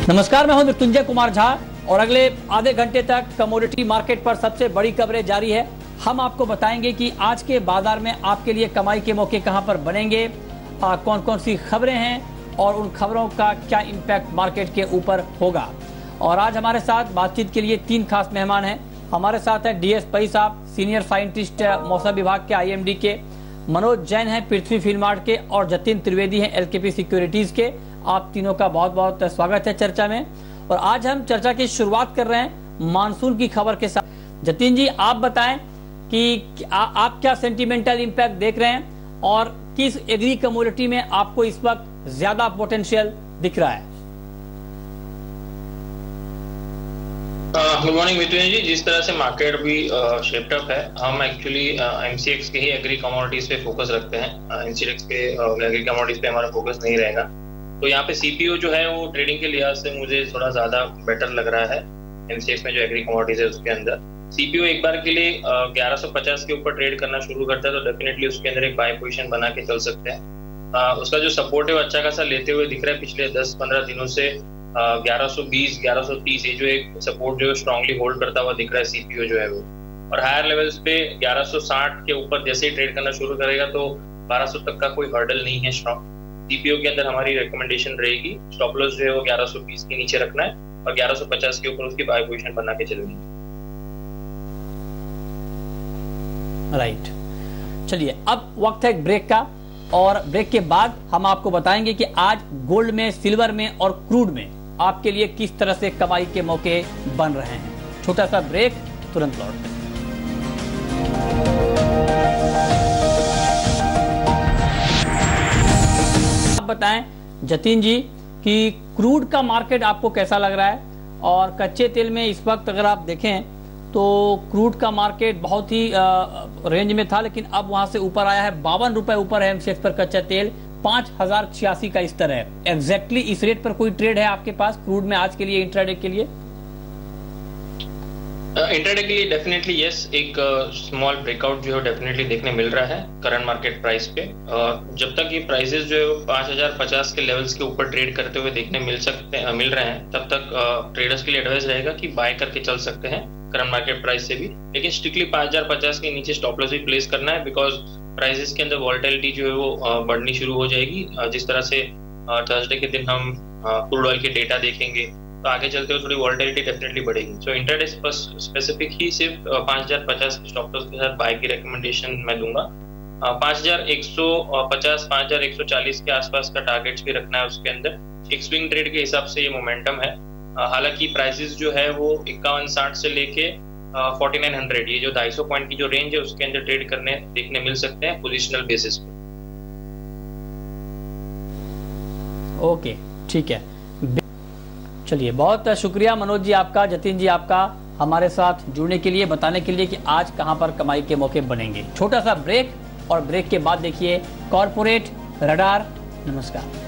नमस्कार, मैं हूं मृत्युंजय कुमार झा और अगले आधे घंटे तक कमोडिटी मार्केट पर सबसे बड़ी कवरेज जारी है। हम आपको बताएंगे कि आज के बाजार में आपके लिए कमाई के मौके कहां पर बनेंगे, कौन कौन सी खबरें हैं और उन खबरों का क्या इम्पैक्ट मार्केट के ऊपर होगा। और आज हमारे साथ बातचीत के लिए तीन खास मेहमान हैं। हमारे साथ है DS पई साहब, सीनियर साइंटिस्ट मौसम विभाग के IMD के, मनोज जैन है पृथ्वी फिल्मार्ट के और जतिन त्रिवेदी हैं LKP सिक्योरिटीज के। आप तीनों का बहुत बहुत स्वागत है चर्चा में। और आज हम चर्चा की शुरुआत कर रहे हैं मानसून की खबर के साथ। जतिन जी, आप बताएं कि आप क्या सेंटिमेंटल इंपैक्ट देख रहे हैं और किस एग्री कमोडिटी में आपको इस वक्त ज्यादा पोटेंशियल दिख रहा है। Good morning Mrityunjay ji. जिस तरह से मार्केट भी शेप्ड अप है, हम एक्चुअली MCX के ही एग्री कमोडिटीज पे फोकस रखते हैं। MCX के एग्री कमोडिटीज पे हमारा फोकस नहीं रहेगा। तो यहाँ पे CPO जो है वो ट्रेडिंग के लिहाज से मुझे थोड़ा ज्यादा बेटर लग रहा है। MCX में जो एग्री कमोडिटीज है उसके अंदर CPO एक बार के लिए 1150 के ऊपर ट्रेड करना शुरू करता है तो डेफिनेटली उसके अंदर एक बाय पोजीशन बना के चल सकते हैं। उसका जो सपोर्ट है वो अच्छा खासा लेते हुए दिख रहा है पिछले 10-15 दिनों से। 1120, 1130 ये जो एक सपोर्ट जो स्ट्रांगली होल्ड करता हुआ दिख रहा है CPO जो है वो। और हायर लेवल्स पे 1160 के ऊपर जैसे ही ट्रेड करना शुरू करेगा तो 1200 तक का कोई हर्डल नहीं है स्ट्रॉन्ग। CPO के अंदर हमारी रिकमेंडेशन रहेगी स्टॉप लॉस जो है वो 1120 के नीचे रखना है और 1150 के ऊपर उसकी बाय पोजीशन बना के चलनी है। राइट, चलिए अब वक्त है ब्रेक का और ब्रेक के बाद हम आपको बताएंगे कि आज गोल्ड में, सिल्वर में और क्रूड में आपके लिए किस तरह से कमाई के मौके बन रहे हैं। छोटा सा ब्रेक, तुरंत लौटते हैं। आप बताएं जतिन जी कि क्रूड का मार्केट आपको कैसा लग रहा है और कच्चे तेल में इस वक्त अगर आप देखें तो क्रूड का मार्केट बहुत ही रेंज में था, लेकिन अब वहां से ऊपर आया है। 52 रुपए ऊपर है MCX पर कच्चा तेल, 5086 का स्तर है। एग्जैक्टली इस रेट पर कोई ट्रेड है आपके पास क्रूड में आज के लिए, इंट्राडे के लिए? इंट्राडे के लिए डेफिनेटली यस, एक स्मॉल ब्रेकआउट जो है डेफिनेटली देखने मिल रहा है करंट मार्केट प्राइस पे। जब तक ये प्राइसेस जो है 5050 के लेवल्स के ऊपर ट्रेड करते हुए देखने मिल रहे हैं, तब तक ट्रेडर्स के लिए एडवाइस रहेगा कि बाय करके चल सकते हैं करंट मार्केट प्राइस से भी। लेकिन स्ट्रिक्टली 5050 के नीचे स्टॉप लॉस भी प्लेस करना है, बिकॉज प्राइसेस के अंदर वॉलेटिलिटी जो है वो बढ़नी शुरू हो जाएगी। जिस तरह से थर्सडे के दिन हम क्रूड ऑयल के डेटा देखेंगे तो आगे चलते हुए थोड़ी वॉलेटिलिटी डेफिनेटली बढ़ेगी। सो इंट्राडे स्पेसिफिक ही सिर्फ 5050 के स्टॉप लॉस के साथ बाय की रिकमेंडेशन मैं दूंगा। 5150, 5140 के आसपास का टारगेट्स भी रखना है उसके अंदर। एक स्विंग ट्रेड के हिसाब से ये मोमेंटम है। हालांकि प्राइसेस जो है वो 5160 से लेके 4900, ये जो 250 पॉइंट की जो रेंज है उसके अंदर ट्रेड करने देखने मिल सकते हैं पोजिशनल बेसिस पे। ओके, ठीक है। चलिए, बहुत शुक्रिया मनोज जी आपका, जतिन जी आपका हमारे साथ जुड़ने के लिए, बताने के लिए कि आज कहां पर कमाई के मौके बनेंगे। छोटा सा ब्रेक और ब्रेक के बाद देखिए कॉर्पोरेट रडार। नमस्कार।